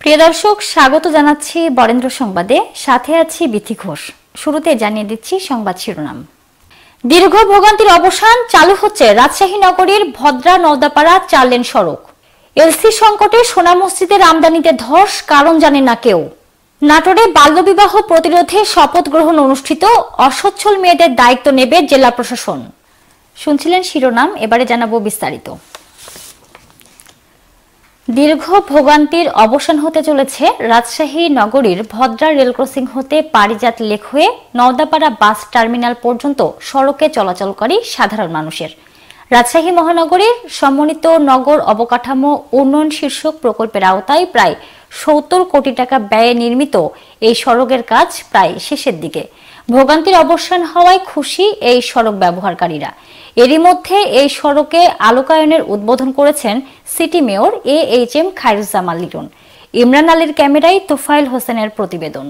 প্রিয় দর্শক, স্বাগত জানাচ্ছি বরেন্দ্র সংবাদে। সাথে আছি বিথি ঘোষ। শুরুতে জানিয়ে দিচ্ছি সংবাদ শিরোনাম। দীর্ঘ ভোগান্তির অবসান, চালু হচ্ছে রাজশাহী নগরীর ভদ্রা নওদাপাড়া 4 লেন সড়ক। এলসি সংকটে সোনা মসজিদের আমদানিতে ধস, কারণ জানে না কেউ। নাটোরে বাল্যবিবাহ প্রতিরোধে শপথ গ্রহণ অনুষ্ঠিত, অসচ্ছল মেয়েদের দায়িত্ব নেবে জেলা প্রশাসন। শুনছিলেন শিরোনাম, এবারে জানাবো বিস্তারিত। দীর্ঘ ভোগান্তির অবসান হতে চলেছে রাজশাহী নগরীর ভদ্রা রেল ক্রসিং হতে পারিজাত লেক হয়ে নওদাপাড়া বাস টার্মিনাল পর্যন্ত সড়কে চলাচলকারী সাধারণ মানুষের। রাজশাহী মহানগরীর সমন্বিত নগর অবকাঠামো উন্নয়ন শীর্ষক প্রকল্পের আওতায় প্রায় 70 কোটি টাকা ব্যয়ে নির্মিত এই সড়কের কাজ প্রায় শেষের দিকে। ভোগান্তির অবসান হওয়ায় খুশি এই সড়ক ব্যবহারকারীরা। এরই মধ্যে এই সড়কে আলোকায়নের উদ্বোধন করেছেন city mayor AHM Khairuzzaman Liton. Imran আলীর ক্যামেরায় তোফায়েল হোসেনের প্রতিবেদন।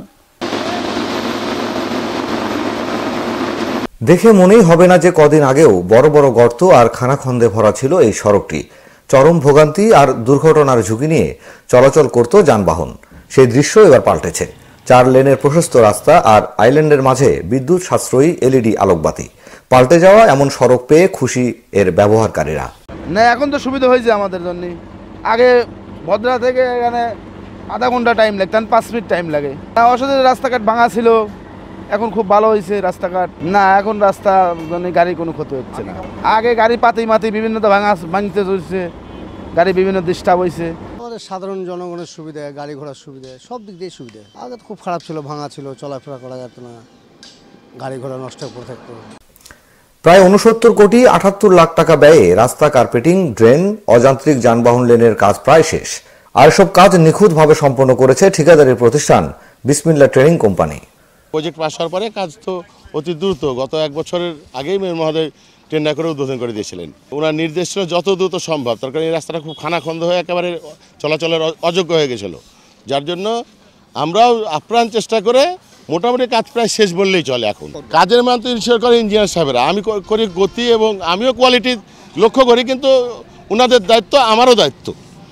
দেখে মনেই হবে না যে কদিন আগেও বড় বড় গর্ত আর খানাখন্দে ভরা ছিল এই সড়কটি। চরম ভোগান্তি আর দুর্ঘটনার ঝুঁকি নিয়ে চলাচল করত যানবাহন। সেই দৃশ্য এবার পাল্টেছে। 4 লেনের প্রশস্ত রাস্তা আর আইল্যান্ডের মাঝে বিদ্যুৎ সাশ্রয়ী এলইডি আলোকবাতি। পাল্টে যাওয়া এমন সড়ক পেয়ে খুশি এর ব্যবহারকারীরা। না, এখন তো সুবিধা হয়েছে আমাদের জন্য। আগে ভদ্রা থেকে এখানে আধা ঘন্টা টাইম লাগতো, 5 মিনিট টাইম লাগে। অসাধারণ রাস্তাঘাট ভাঙা ছিল, এখন খুব ভালো হয়েছে রাস্তাঘাট। না, এখন রাস্তা জন্য গাড়ি কোনো ক্ষতি হচ্ছে না। আগে গাড়ি পাতি বিভিন্ন ভাঙতে চলছে, গাড়ি বিভিন্ন ডিস্টার্ব হয়েছে। আমাদের সাধারণ জনগণের সুবিধা, গাড়ি ঘোড়ার সুবিধা, সব দিক দিয়ে সুবিধা। আগে খুব খারাপ ছিল, ভাঙা ছিল, চলাফেরা করা যেত না, গাড়ি ঘোড়া নষ্ট করে থাকতো। প্রায় 69 কোটি 78 লাখ টাকা ব্যয়ে রাস্তা কার্পেটিং, ড্রেন, অযান্ত্রিক যানবাহন লেনের কাজ প্রায় শেষ। আর সব কাজ নিখুঁতভাবে সম্পন্ন করেছে ঠিকাদারি প্রতিষ্ঠান বিসমিল্লাহ ট্রেনিং কোম্পানি। প্রজেক্ট পাস হওয়ার পরে কাজ তো অতি দ্রুত, গত 1 বছরের আগেই মেয়র মহোদয় টেন্ডার করে উদ্বোধন করে দিয়েছিলেন। ওনার নির্দেশ ছিল যত দ্রুত সম্ভব, তার কারণে এই রাস্তাটা খুব খানাখন্দ হয়ে একেবারে চলাচলের অযোগ্য হয়ে গেছিল। যার জন্য আমরাও আপ্রাণ চেষ্টা করে মোটামুটি কাজ প্রায় শেষ বললেই চলে। এখন কাজের মান তো ইনশিওর করে ইঞ্জিনিয়ার সাহেবরা, আমি করি গতি এবং আমিও কোয়ালিটি লক্ষ্য করি, কিন্তু ওনাদের দায়িত্ব আমারও দায়িত্ব।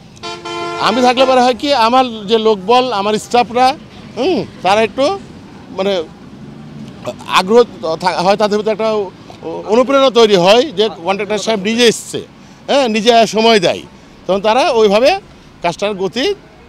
আমি থাকলে পরে হয় কি, আমার যে লোকবল, আমার স্টাফরা তারা একটু মানে আগ্রহ হয়, তাদের ভিতরে একটা অনুপ্রেরণা তৈরি হয় যে কন্ট্রাক্টর সাহেব নিজে এসছে, নিজে সময় দেয়, তখন তারা ওইভাবে কাজটার গতি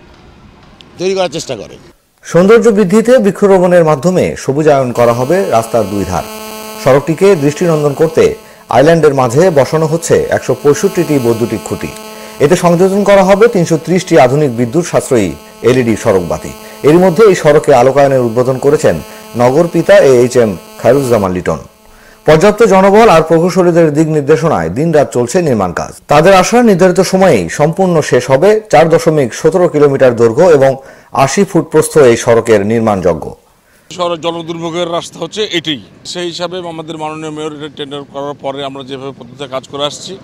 তৈরি করার চেষ্টা করে। সৌন্দর্য বৃদ্ধিতে বৃক্ষরোপণের মাধ্যমে সবুজায়ন করা হবে রাস্তার 2 ধার। সড়কটিকে দৃষ্টিনন্দন করতে আইল্যান্ডের মাঝে বসানো হচ্ছে 165টি বৈদ্যুতিক খুঁটি। এতে সংযোজন করা হবে 330টি আধুনিক বিদ্যুৎ সাশ্রয়ী এলইডি সড়ক বাতি। এর মধ্যে এই সড়কে আলোকায়নের উদ্বোধন করেছেন নগর পিতা এএইচএম খায়রুজ্জামান লিটন। পর্যাপ্ত জনবল আর প্রকৌশলীদের দিক নির্দেশনায় দিনরাত চলছে নির্মাণ কাজ। তাদের আশা, নির্ধারিত সময়েই সম্পূর্ণ শেষ হবে 4.17 কিলোমিটার দৈর্ঘ্য এবং 80 ফুট প্রস্থ এই সড়কের নির্মাণযোগ্য। জনদুর্ভোগের রাস্তা হচ্ছে এটি। সেই হিসাবে আমাদের মাননীয় মেয়র টেন্ডার করার পরে আমরা যেভাবে পদ্ধতিতে কাজ করে আসছি,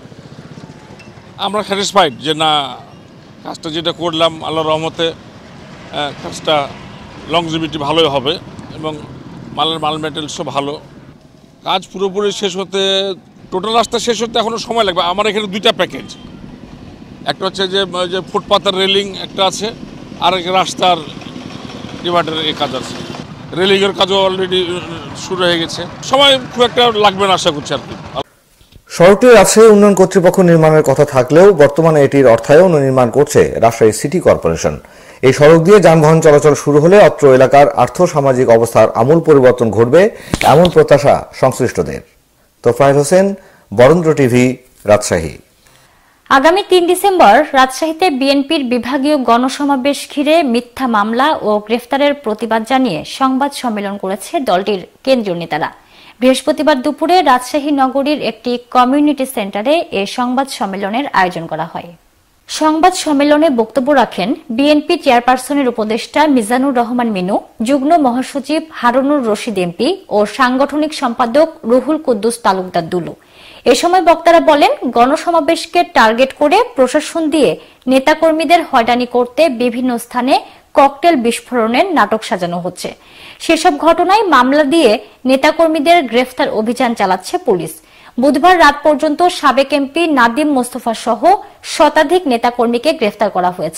আমরা স্যাটিসফাইড যে না, কাজটা যেটা করলাম আল্লাহর রহমতে কাজটা লংজিভিটি ভালোই হবে এবং মাল মেটেরিয়ালসও ভালো। কাজ পুরোপুরি শেষ হতে, টোটাল রাস্তা শেষ হতে এখনও সময় লাগবে। আমার এখানে 2টা প্যাকেজ, একটা হচ্ছে যে ফুটপাতের রেলিং একটা আছে, আর রাস্তার ডিভাইডারের এই কাজ আছে। রেলিংয়ের কাজও অলরেডি শুরু হয়ে গেছে, সময় খুব একটা লাগবে না আশা করছি আর কি। সড়কটি রাজশাহী উন্নয়ন কর্তৃপক্ষ নির্মাণের কথা থাকলেও বর্তমানে এটির অর্থায়ন ও নির্মাণ করছে রাজশাহী সিটি কর্পোরেশন। এই সড়ক দিয়ে যানবাহন চলাচল শুরু হলে অত্র এলাকার আর্থ-সামাজিক অবস্থার আমূল পরিবর্তন ঘটবে, এমন প্রত্যাশা সংশ্লিষ্টদের। তোফায়েল হোসেন, বরেন্দ্র টিভি, রাজশাহী। আগামী 3 ডিসেম্বর রাজশাহীতে বিএনপির বিভাগীয় গণসমাবেশ ঘিরে মিথ্যা মামলা ও গ্রেফতারের প্রতিবাদ জানিয়ে সংবাদ সম্মেলন করেছে দলটির কেন্দ্রীয় নেতারা। বৃহস্পতিবার দুপুরে রাজশাহী নগরীর একটি কমিউনিটি সেন্টারে এ সংবাদ সম্মেলনের আয়োজন করা হয়। সংবাদ সম্মেলনে বক্তব্য রাখেন বিএনপি চেয়ারপারসনের উপদেষ্টা মিজানুর রহমান মিনু, যুগ্ম মহাসচিব হারুনুর রশিদ এমপি ও সাংগঠনিক সম্পাদক রুহুল কুদ্দুস তালুকদার দুলু। এ সময় বক্তারা বলেন, গণসমাবেশকে টার্গেট করে প্রশাসন দিয়ে নেতাকর্মীদের হয়রানি করতে বিভিন্ন স্থানে ককটেল বিস্ফোরণের নাটক সাজানো হচ্ছে। সেসব ঘটনায় মামলা দিয়ে নেতাকর্মীদের গ্রেফতার অভিযান চালাচ্ছে পুলিশ। বুধবার রাত পর্যন্ত সাবেক এমপি নাদিম মোস্তফা সহ শতাধিক নেতাকর্মীকে গ্রেফতার করা হয়েছে।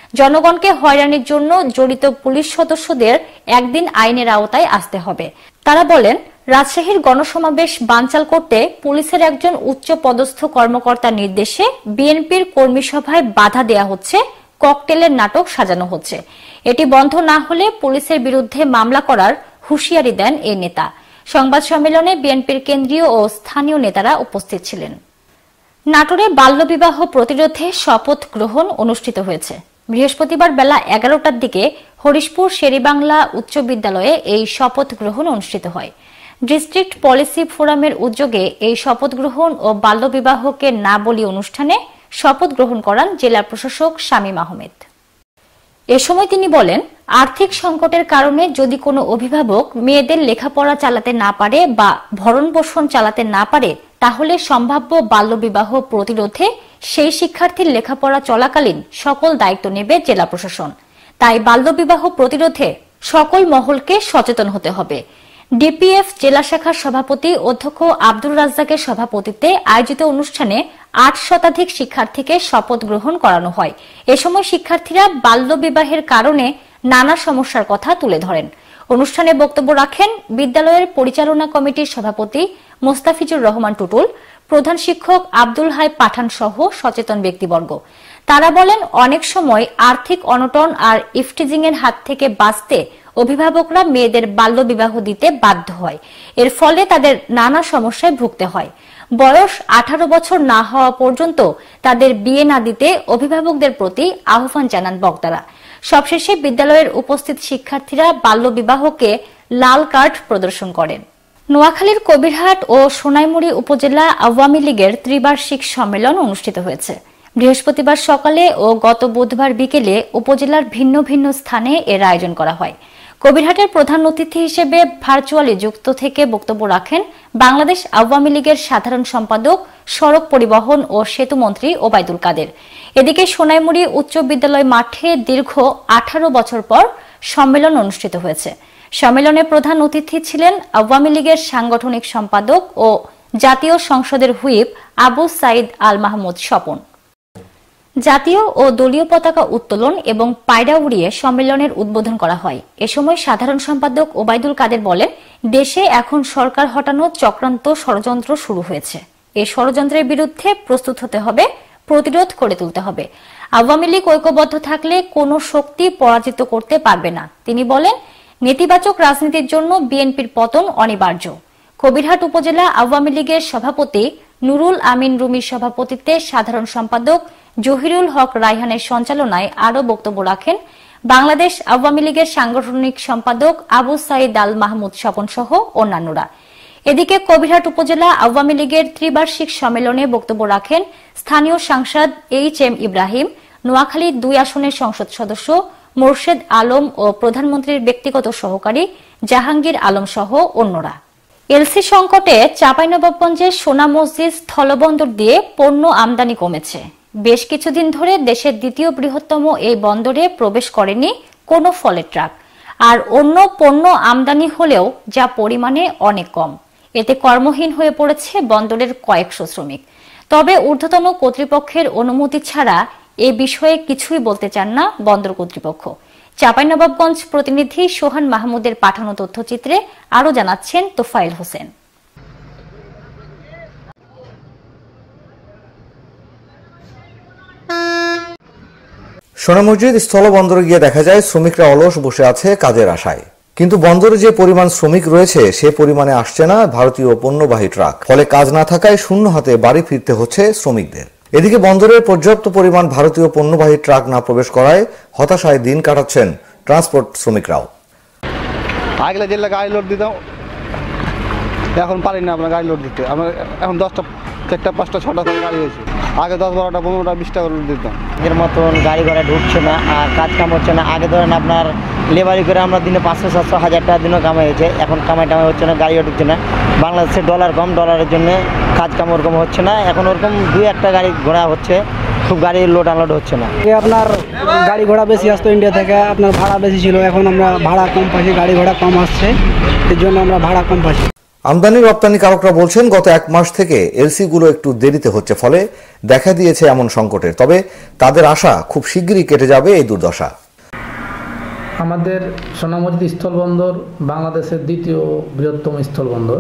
জনগণকে হয়রানির জন্য জড়িত পুলিশ সদস্যদের একদিন আইনের আওতায় আসতে হবে। তারা বলেন, রাজশাহীর গণসমাবেশ বানচাল করতে পুলিশের একজন উচ্চ পদস্থ কর্মকর্তার নির্দেশে বিএনপির কর্মী সভায় বাধা দেয়া হচ্ছে, ককটেলের নাটক সাজানো হচ্ছে। এটি বন্ধ না হলে পুলিশের বিরুদ্ধে মামলা করার হুঁশিয়ারি দেন এই নেতা। সংবাদ সম্মেলনে বিএনপির কেন্দ্রীয় ও স্থানীয় নেতারা উপস্থিত ছিলেন। নাটোরে বাল্যবিবাহ প্রতিরোধে শপথ গ্রহণ অনুষ্ঠিত হয়েছে। বৃহস্পতিবার বেলা 11টার দিকে হরিশপুর শেরেবাংলা উচ্চ বিদ্যালয়ে এই শপথ গ্রহণ অনুষ্ঠিত হয়। ডিস্ট্রিক্ট পলিসি ফোরামের উদ্যোগে এই শপথ গ্রহণ ও বাল্যবিবাহকে না বলি অনুষ্ঠানে শপথ গ্রহণ করান জেলা প্রশাসক শামীম আহমেদ। এ সময় তিনি বলেন, আর্থিক সংকটের কারণে যদি কোনো অভিভাবক মেয়েদের লেখাপড়া চালাতে না পারে বা ভরণ পোষণ চালাতে না পারে, তাহলে সম্ভাব্য বাল্যবিবাহ প্রতিরোধে সেই শিক্ষার্থীর লেখাপড়া চলাকালীন সকল দায়িত্ব নেবে জেলা প্রশাসন। তাই বাল্যবিবাহ প্রতিরোধে সকল মহলকে সচেতন হতে হবে। ডিপিএফ জেলা শাখার সভাপতি অধ্যক্ষ আব্দুর রাজ্জাকের সভাপতিত্বে আয়োজিত অনুষ্ঠানে 8 শতাধিক শিক্ষার্থীকে শপথ গ্রহণ করানো হয়। এ সময় শিক্ষার্থীরা বাল্যবিবাহের কারণে নানা সমস্যার কথা তুলে ধরেন। অনুষ্ঠানে বক্তব্য রাখেন বিদ্যালয়ের পরিচালনা কমিটির সভাপতি মোস্তাফিজুর রহমান টুটুল, প্রধান শিক্ষক আব্দুল হাই পাঠান সহ সচেতন ব্যক্তিবর্গ। তারা বলেন, অনেক সময় আর্থিক অনটন আর ইফটিজিং এর হাত থেকে বাঁচতে অভিভাবকরা মেয়েদের বাল্যবিবাহ দিতে বাধ্য হয়। এর ফলে তাদের নানা সমস্যায় ভুগতে হয়। বয়স 18 বছর না হওয়া পর্যন্ত তাদের বিয়ে না দিতে অভিভাবকদের প্রতি আহ্বান জানান বক্তারা। সবশেষে বিদ্যালয়ের উপস্থিত শিক্ষার্থীরা বাল্যবিবাহকে লাল কার্ড প্রদর্শন করেন। নোয়াখালীর কবিরহাট ও সোনাইমুড়ি উপজেলা আওয়ামী লীগের ত্রিবার্ষিক সম্মেলন অনুষ্ঠিত হয়েছে। বৃহস্পতিবার সকালে ও গত বুধবার বিকেলে উপজেলার ভিন্ন ভিন্ন স্থানে এর আয়োজন করা হয়। কবিরহাটের প্রধান অতিথি হিসেবে ভার্চুয়ালি যুক্ত থেকে বক্তব্য রাখেন বাংলাদেশ আওয়ামী লীগের সাধারণ সম্পাদক, সড়ক পরিবহন ও সেতু মন্ত্রী ওবায়দুল কাদের। এদিকে সোনাইমুড়ি উচ্চ বিদ্যালয় মাঠে দীর্ঘ 18 বছর পর সম্মেলন অনুষ্ঠিত হয়েছে। সম্মেলনে প্রধান অতিথি ছিলেন আওয়ামী লীগের সাংগঠনিক সম্পাদক ও জাতীয় সংসদের হুইপ আবু সাইদ আল মাহমুদ স্বপন। জাতীয় ও দলীয় পতাকা উত্তোলন এবং পায়রা উড়িয়ে সম্মেলনের উদ্বোধন করা হয়। এ সময় সাধারণ সম্পাদক ওবায়দুল কাদের বলেন, দেশে এখন সরকার হটানো চক্রান্ত ষড়যন্ত্র শুরু হয়েছে। এই ষড়যন্ত্রের বিরুদ্ধে প্রস্তুত হতে হবে, প্রতিরোধ করে তুলতে হবে। আওয়ামী লীগ ঐক্যবদ্ধ থাকলে কোনো শক্তি পরাজিত করতে পারবে না। তিনি বলেন, নেতিবাচক রাজনীতির জন্য বিএনপির পতন অনিবার্য। কবিরহাট উপজেলা আওয়ামী লীগের সভাপতি নুরুল আমিন রুমির সভাপতিত্বে সাধারণ সম্পাদক জহিরুল হক রায়হানের সঞ্চালনায় আরও বক্তব্য রাখেন বাংলাদেশ আওয়ামী লীগের সাংগঠনিক সম্পাদক আবু সাইদ আল মাহমুদ স্বপন সহ অন্যান্যরা। এদিকে কবিরহাট উপজেলা আওয়ামী লীগের ত্রিবার্ষিক সম্মেলনে বক্তব্য রাখেন স্থানীয় সাংসদ এএইচএম ইব্রাহিম, নোয়াখালী 2 আসনের সংসদ সদস্য মোর্শেদ আলম ও প্রধানমন্ত্রীর ব্যক্তিগত সহকারী জাহাঙ্গীর আলম সহ অন্যরা। এলসি সংকটে চাঁপাইনবাবগঞ্জের সোনা মসজিদ স্থলবন্দর দিয়ে পণ্য আমদানি কমেছে। বেশ কিছুদিন ধরে দেশের দ্বিতীয় বৃহত্তম এই বন্দরে প্রবেশ করেনি কোনো ফলের ট্রাক, আর অন্য পণ্য আমদানি হলেও যা পরিমাণে অনেক কম। এতে কর্মহীন হয়ে পড়েছে বন্দরের কয়েকশো শ্রমিক। তবে ঊর্ধ্বতন কর্তৃপক্ষের অনুমতি ছাড়া এ বিষয়ে কিছুই বলতে চান না বন্দর কর্তৃপক্ষ। চাঁপাইনবাবগঞ্জ প্রতিনিধি সোহান মাহমুদের পাঠানো তথ্যচিত্রে আরও জানাচ্ছেন তোফায়েল হোসেন। সোনা মসজিদ স্থলবন্দরে গিয়ে দেখা যায় শ্রমিকরা অলস বসে আছে কাজের আশায়, কিন্তু বন্দরে যে পরিমাণ শ্রমিক রয়েছে সে পরিমাণে আসছে না ভারতীয় পণ্যবাহী ট্রাক। ফলে কাজ না থাকায় শূন্য হাতে বাড়ি ফিরতে হচ্ছে শ্রমিকদের। এদিকে বন্দরের পর্যাপ্ত পরিমাণ ভারতীয় পণ্যবাহী ট্রাক না প্রবেশ করায় হতাশায় দিন কাটাচ্ছেন ট্রান্সপোর্ট শ্রমিকরাও। আগলে জেলা গাড়ি লোড দিতাম, এখন পারি না আপনার গাড়ি লোড দিতে। আমার এখন 10টা 4টা 5টা 6টা করে গাড়ি হয়েছে। আগে 10 12টা 15টা 20টা করে লোড দিতাম। এর মতন গাড়ি ঘোড়া ঢুকছে না আর কাজ কাম হচ্ছে না। আগে ধরেন আপনার লেবারি করে আমরা দিনে 500 700 1000 টাকা দিনও কামাই হয়েছে, এখন কামাই টামাই হচ্ছে না, গাড়িও ঢুকছে না। বাংলাদেশে ডলার কম, ডলারের জন্য কাজ কাম ওরকম হচ্ছে না। এখন ওরকম 2-1টা গাড়ি ঘোড়া হচ্ছে, খুব গাড়ি লোড আনলোড হচ্ছে না। আপনার গাড়ি ঘোড়া বেশি আসতো ইন্ডিয়া থেকে, আপনার ভাড়া বেশি ছিল, এখন আমরা ভাড়া কম পাচ্ছি, গাড়ি ঘোড়া কম আসছে, এর জন্য আমরা ভাড়া কম পাচ্ছি। আমদানি রপ্তানিকারকরা বলছেন গত 1 মাস থেকে এলসি গুলো একটু দেরিতে হচ্ছে, ফলে দেখা দিয়েছে এমন সংকটের। তবে তাদের আশা খুব শিগগিরই কেটে যাবে এই দুর্দশা। আমাদের সোনামুড়ি স্থলবন্দর বাংলাদেশের দ্বিতীয় বৃহত্তম স্থলবন্দর।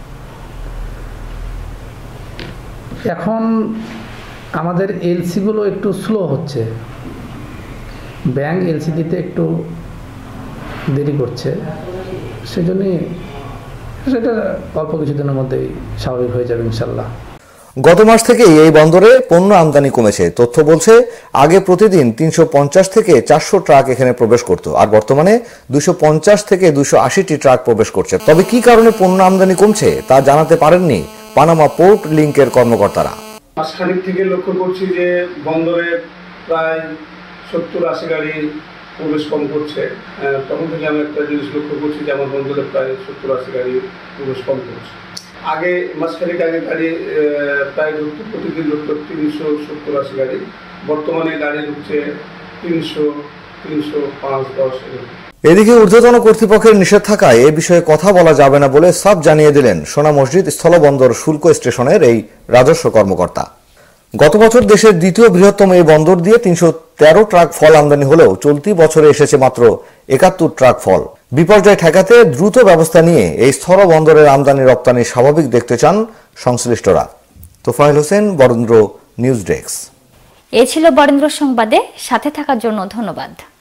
এখন আমাদের এলসিগুলো একটু স্লো হচ্ছে, ব্যাংক এলসি দিতে একটু দেরি করছে, সেজন্যই সেটা অল্প কিছুদিনের মধ্যেই স্বাভাবিক হয়ে যাবে ইনশাল্লাহ। গত মাস থেকেই এই বন্দরে পণ্য আমদানি কমেছে। তথ্য বলছে আগে প্রতিদিন 350 থেকে 400 ট্রাক এখানে প্রবেশ করত, আর বর্তমানে 250 থেকে 280টি ট্রাক প্রবেশ করছে। তবে কি কারণে পণ্য আমদানি কমছে তা জানাতে পারেননি পানামা পোর্ট লিংকের কর্মকর্তারা। মাসখানেক থেকে লক্ষ্য করছি যে বন্দরে প্রায় 70-80 গাড়ি প্রবেশ কম করছে। তখন থেকে আমি একটা জিনিস লক্ষ্য করছি যে আমার বন্দরে প্রায় 70-80 গাড়ি প্রবেশ কম করছে। আগে মাসখানেক আগে গাড়ি প্রায় প্রতিদিন ঢুকতো 370-80 গাড়ি, বর্তমানে গাড়ি ঢুকছে 300, 305, 10 এরকম। এদিকে ঊর্ধ্বতন কর্তৃপক্ষের নিষেধ থাকায় এ বিষয়ে কথা বলা যাবে না বলে সাফ জানিয়ে দিলেন সোনা মসজিদ স্থলবন্দর শুল্ক স্টেশনের এই রাজস্ব কর্মকর্তা। গত বছর দেশের দ্বিতীয় বৃহত্তম এই বন্দর দিয়ে 313 ট্রাক ফল আমদানি হলেও চলতি বছরে এসেছে মাত্র 71 ট্রাক ফল। বিপর্যয় ঠেকাতে দ্রুত ব্যবস্থা নিয়ে এই স্থল বন্দরের আমদানি রপ্তানি স্বাভাবিক দেখতে চান সংশ্লিষ্টরা। Tofayel Hossain, Barendra news desk. এই ছিল বরেন্দ্র সংবাদে, সাথে থাকার জন্য ধন্যবাদ।